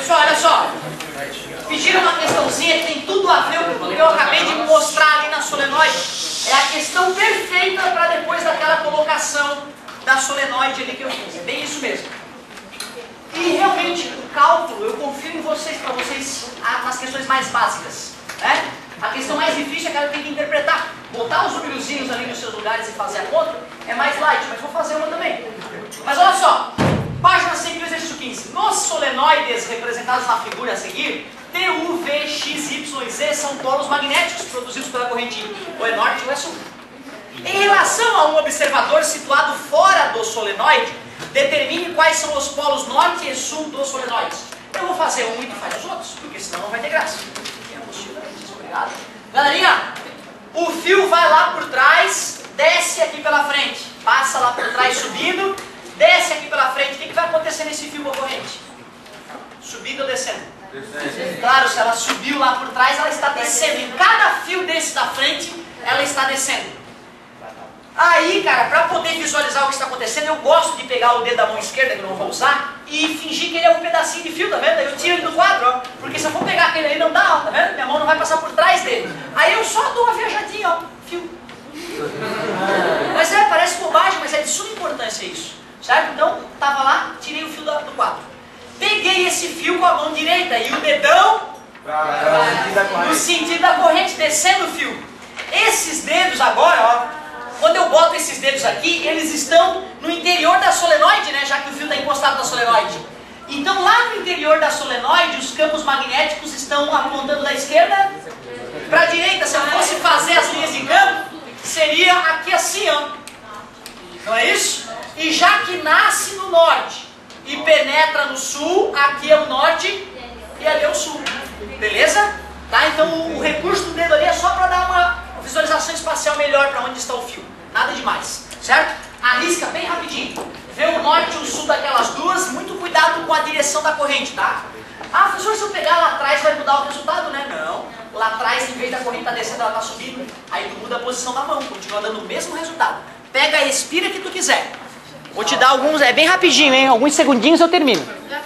Pessoal, olha só. Pediram uma questãozinha que tem tudo a ver com o que eu acabei de mostrar ali na solenoide. É a questão perfeita para depois daquela colocação da solenoide ali que eu fiz. É bem isso mesmo. E realmente, o cálculo, eu confio em vocês, para vocês, nas questões mais básicas. Né? A questão mais difícil é que ela tem que interpretar. Botar os númerozinhos ali nos seus lugares e fazer a conta é mais light, mas vou fazer uma também. Mas olha só, página 100, exercício 15. Nos solenoides representados na figura a seguir, T, U, V, X, Y, Z são polos magnéticos produzidos pela corrente ou é norte ou é sul. Em relação a um observador situado fora do solenoide, determine quais são os polos norte e sul dos solenoides. Eu vou fazer um e tu faz os outros, porque senão não vai ter graça. Obrigado. Galerinha, o fio vai lá por trás, desce aqui pela frente, passa lá por trás subindo, desce aqui pela frente. O que vai acontecer nesse fio corrente? Subindo ou descendo? Descendo. Claro, se ela subiu lá por trás, ela está descendo. Em cada fio desse da frente, ela está descendo. Aí, cara, para poder visualizar o que está acontecendo, eu gosto de pegar o dedo da mão esquerda, que eu não vou usar, e fingir que ele é um pedacinho de fio, tá vendo? Eu tiro ele do quadro, ó. Porque se eu for pegar aquele aí, não dá, ó, tá vendo? Minha mão não vai passar por trás dele. Aí eu só dou uma viajadinha, ó, fio. Mas parece bobagem, mas é de suma importância isso. Certo? Então, tava lá, tirei o fio do quadro. Peguei esse fio com a mão direita e o dedão no sentido da corrente, descendo o fio. Esses dedos agora, ó, quando eu boto esses dedos aqui, eles estão no interior da solenoide, né? Já que o fio está encostado na solenoide. Então lá no interior da solenoide, os campos magnéticos estão apontando da esquerda para a direita. Se eu fosse fazer as linhas de campo, seria aqui assim, ó. Não é isso? E já que nasce no norte e penetra no sul, aqui é o norte e ali é o sul. Beleza? Tá? Então o recurso do dedo ali é só para dar uma visualização espacial melhor para onde está o fio. Nada demais, certo? Arrisca bem rapidinho. Vê o norte e o sul daquelas duas, muito cuidado com a direção da corrente, tá? Ah, professor, se eu pegar lá atrás vai mudar o resultado, né? Não. Lá atrás, em vez da corrente estar descendo, ela está subindo. Aí tu muda a posição da mão, continua dando o mesmo resultado. Pega e respira que tu quiser. Vou te dar alguns, é bem rapidinho, hein? Alguns segundinhos eu termino.